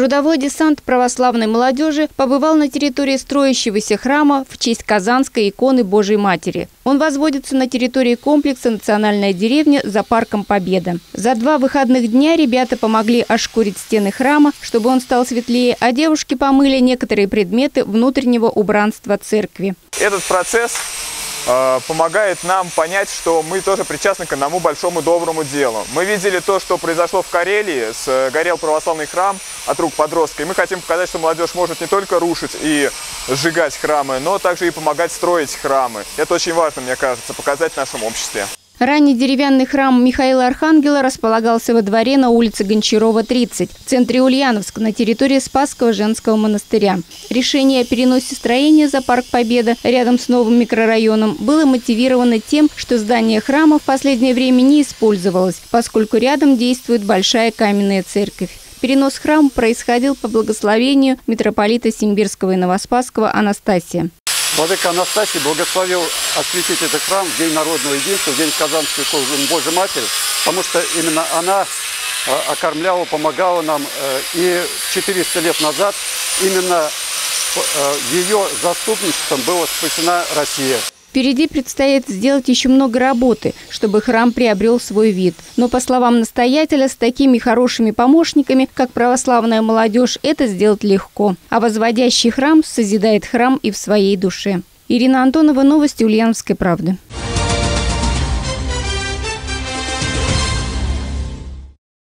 Трудовой десант православной молодежи побывал на территории строящегося храма в честь Казанской иконы Божией Матери. Он возводится на территории комплекса «Национальная деревня» за парком Победа. За 2 выходных дня ребята помогли ошкурить стены храма, чтобы он стал светлее, а девушки помыли некоторые предметы внутреннего убранства церкви. Этот процесс помогает нам понять, что мы тоже причастны к одному большому доброму делу. Мы видели то, что произошло в Карелии, сгорел православный храм от рук подростка. И мы хотим показать, что молодежь может не только рушить и сжигать храмы, но также и помогать строить храмы. Это очень важно, мне кажется, показать в нашем обществе. Ранний деревянный храм Михаила Архангела располагался во дворе на улице Гончарова, 30, в центре Ульяновска, на территории Спасского женского монастыря. Решение о переносе строения за парк Победа рядом с новым микрорайоном было мотивировано тем, что здание храма в последнее время не использовалось, поскольку рядом действует большая каменная церковь. Перенос храма происходил по благословению митрополита Симбирского и Новоспасского Анастасия. Владыка Анастасий благословил осветить этот храм в День народного единства, в День Казанской иконы Божией Матери, потому что именно она окормляла, помогала нам. И 400 лет назад именно ее заступничеством была спасена Россия. Впереди предстоит сделать еще много работы, чтобы храм приобрел свой вид. Но, по словам настоятеля, с такими хорошими помощниками, как православная молодежь, это сделать легко. А возводящий храм созидает храм и в своей душе. Ирина Антонова, новости Ульяновской правды.